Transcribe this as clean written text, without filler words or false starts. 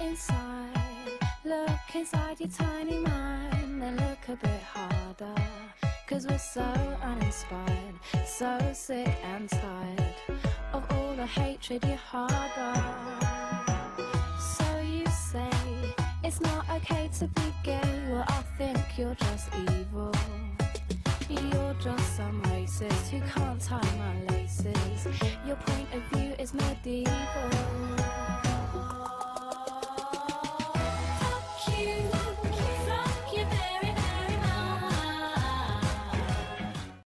inside, look inside your tiny mind, then look a bit harder. 'Cause we're so uninspired, so sick and tired of all the hatred you harbor. So you say it's not okay to be gay, well I think you're just evil. You're just some racist who can't tie my laces. Your point of view is medieval.